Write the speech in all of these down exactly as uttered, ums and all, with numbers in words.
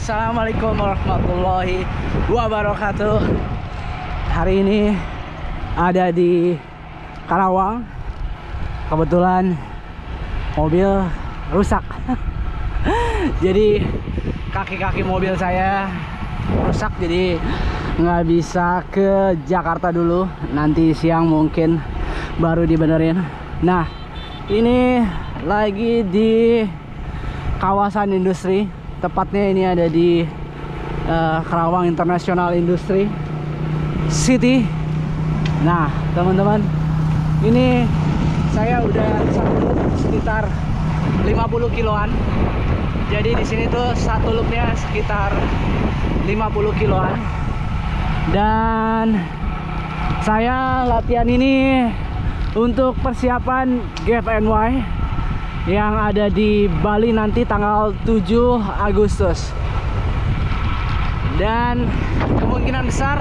Assalamualaikum warahmatullahi wabarakatuh. Hari ini ada di Karawang. Kebetulan mobil rusak. Jadi kaki-kaki mobil saya rusak, jadi nggak bisa ke Jakarta dulu. Nanti siang mungkin baru dibenerin. Nah, ini lagi di kawasan industri. Tepatnya ini ada di uh, Karawang International Industry City. Nah, teman-teman, ini saya udah satu sekitar lima puluh kiloan. Jadi di sini tuh satu loopnya sekitar lima puluh kiloan. Dan saya latihan ini untuk persiapan G F N Y yang ada di Bali nanti tanggal tujuh Agustus. Dan kemungkinan besar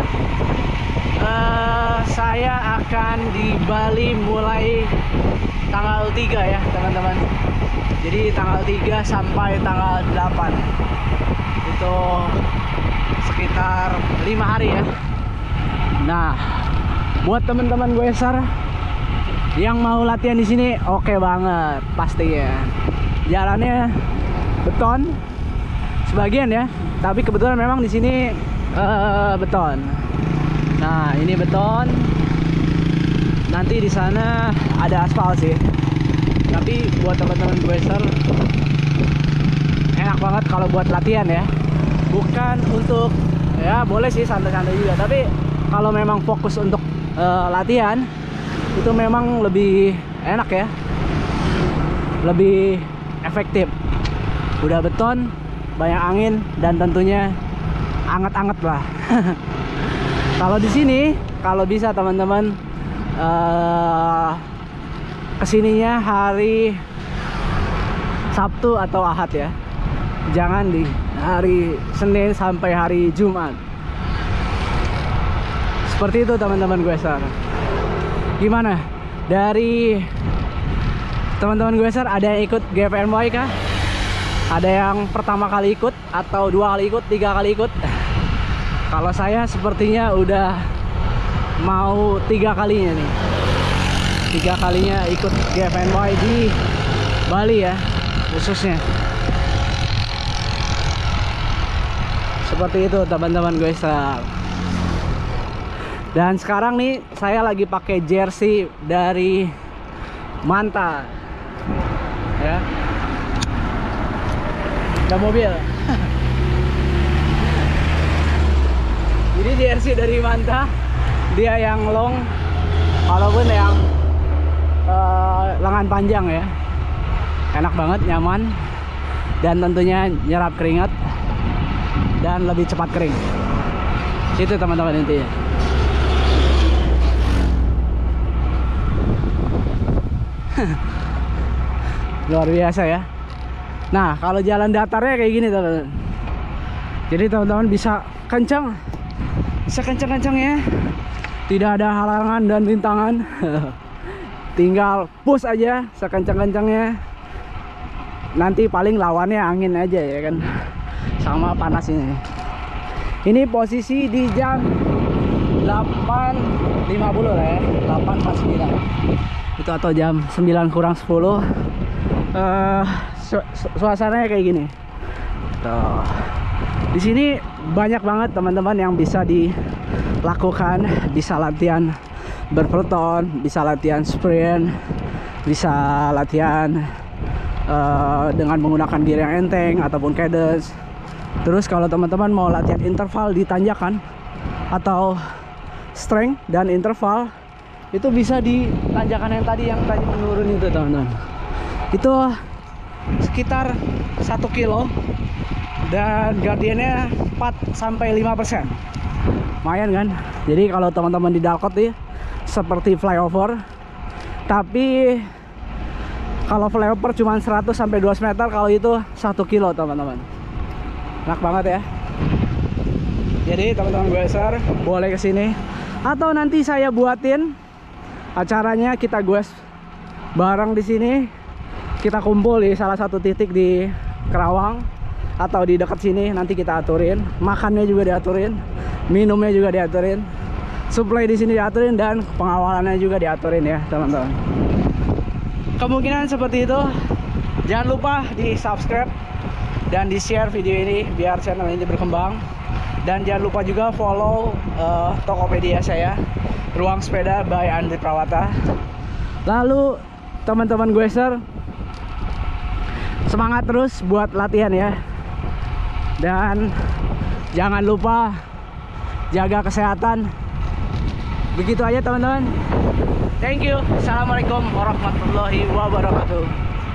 uh, saya akan di Bali mulai tanggal tiga ya teman-teman. Jadi tanggal tiga sampai tanggal delapan, itu sekitar lima hari ya. Nah, buat teman-teman gue sar yang mau latihan di sini, oke okay banget pastinya. Jalannya beton sebagian ya, tapi kebetulan memang di sini uh, beton. Nah, ini beton. Nanti di sana ada aspal sih. Tapi buat teman-teman gue ser, enak banget kalau buat latihan ya. Bukan untuk, ya boleh sih santai-santai juga, tapi kalau memang fokus untuk uh, latihan itu memang lebih enak ya, lebih efektif. Udah beton, banyak angin, dan tentunya anget-anget lah. Kalau di sini, kalau bisa teman-teman uh, kesininya hari Sabtu atau Ahad ya, jangan di hari Senin sampai hari Jumat. Seperti itu teman-teman gue sar. Gimana dari teman-teman gue sar, ada yang ikut G F N Y kah? Ada yang pertama kali ikut atau dua kali ikut, tiga kali ikut? Kalau saya sepertinya udah mau tiga kalinya nih, tiga kalinya ikut G F N Y di Bali ya khususnya. Seperti itu teman-teman gue sar. Dan sekarang nih saya lagi pakai jersey dari Manta ya. Ada mobil. Jadi jersey dari Manta, dia yang long, walaupun yang uh, lengan panjang ya. Enak banget, nyaman, dan tentunya nyerap keringat dan lebih cepat kering. Itu teman-teman intinya. Luar biasa ya. Nah, kalau jalan datarnya kayak gini teman-teman. Jadi teman-teman bisa kencang, bisa kencang-kencang ya. Tidak ada halangan dan rintangan. Tinggal push aja sekencang-kencangnya. Nanti paling lawannya angin aja ya kan, sama panas ini. Ini posisi di jam delapan lima puluh lah ya, delapan empat puluh sembilan itu, atau jam sembilan kurang sepuluh. uh, su su suasananya kayak gini tuh. Di sini banyak banget teman-teman yang bisa dilakukan. Bisa latihan berpeloton, bisa latihan sprint, bisa latihan uh, dengan menggunakan gear yang enteng ataupun cadence. Terus kalau teman-teman mau latihan interval di tanjakan atau strength dan interval, itu bisa di tanjakan yang tadi yang tadi menurun itu teman-teman. Itu sekitar satu kilo dan guardiannya empat sampai lima persen. Lumayan kan? Jadi kalau teman-teman di Dalkot nih seperti flyover, tapi kalau flyover cuma seratus sampai dua ratus meter, kalau itu satu kilo teman-teman. Enak banget ya. Jadi teman-teman gue sar, boleh kesini, atau nanti saya buatin acaranya, kita goes bareng di sini. Kita kumpul di salah satu titik di Karawang. atau di dekat sini nanti kita aturin. Makannya juga diaturin, minumnya juga diaturin, supply di sini diaturin, dan pengawalannya juga diaturin ya teman-teman. Kemungkinan seperti itu. Jangan lupa di subscribe dan di share video ini biar channel ini berkembang. Dan jangan lupa juga follow uh, Tokopedia saya, Ruang Sepeda by Andri Prawata. Lalu teman-teman Gueser, semangat terus buat latihan ya. Dan jangan lupa jaga kesehatan. Begitu aja teman-teman. Thank you. Assalamualaikum warahmatullahi wabarakatuh.